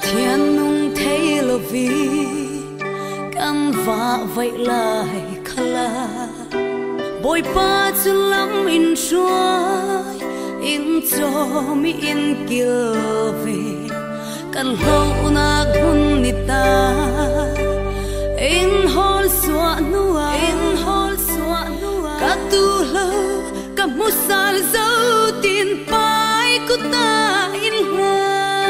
thiên nung thấy là vì căn vạ vậy lại khala bồi ba chu lắm in chuối in cho mi in kia về căn lâu na gun nita in hol xóa nua cả tu lâu cả musal dấu tin pai của ta in hoa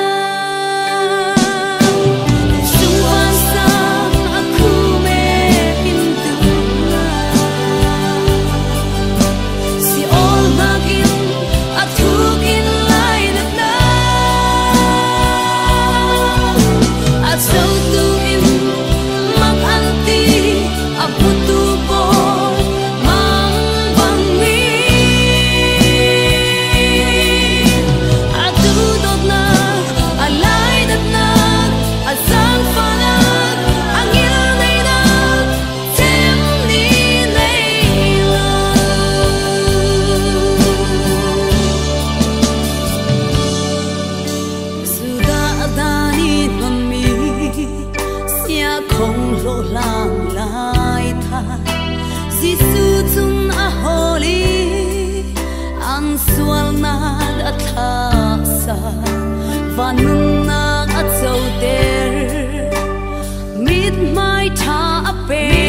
và nung nang at sâu ter mít mai tha ape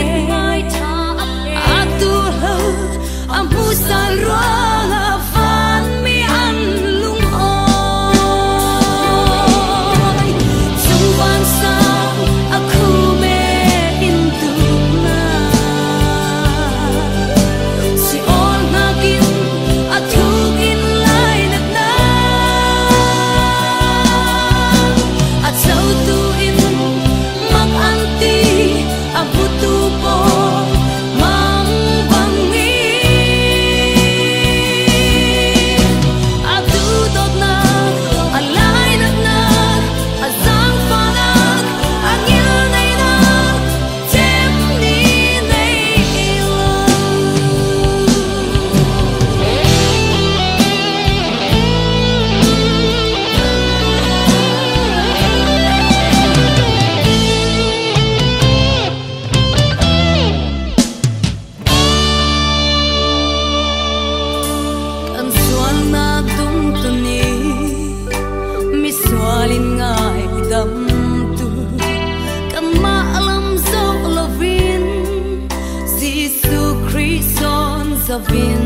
atu ho ampu sal rola van mi an lung oi chung van sa aku me in tu na si all nagin atu in vin